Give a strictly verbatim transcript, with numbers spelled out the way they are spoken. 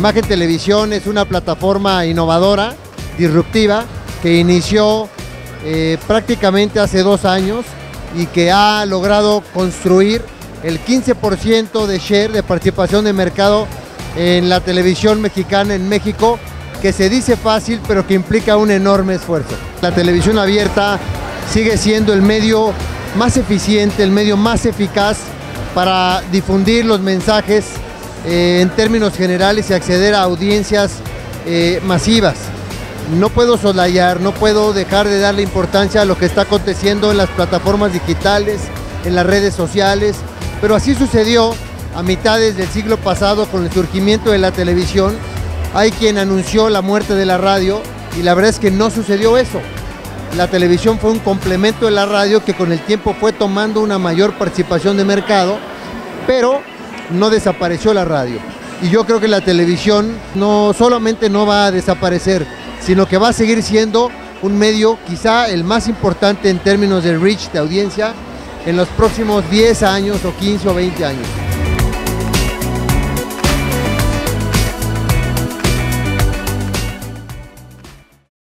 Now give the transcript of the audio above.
Imagen Televisión es una plataforma innovadora, disruptiva, que inició eh, prácticamente hace dos años y que ha logrado construir el quince por ciento de share, de participación de mercado en la televisión mexicana en México, que se dice fácil, pero que implica un enorme esfuerzo. La televisión abierta sigue siendo el medio más eficiente, el medio más eficaz para difundir los mensajes eh, en términos generales y acceder a audiencias eh, masivas. No puedo soslayar, no puedo dejar de darle importancia a lo que está aconteciendo en las plataformas digitales, en las redes sociales, pero así sucedió a mitades del siglo pasado con el surgimiento de la televisión. Hay quien anunció la muerte de la radio y la verdad es que no sucedió eso. La televisión fue un complemento de la radio que con el tiempo fue tomando una mayor participación de mercado, pero no desapareció la radio. Y yo creo que la televisión no solamente no va a desaparecer, sino que va a seguir siendo un medio quizá el más importante en términos de reach, de audiencia, en los próximos diez años o quince o veinte años.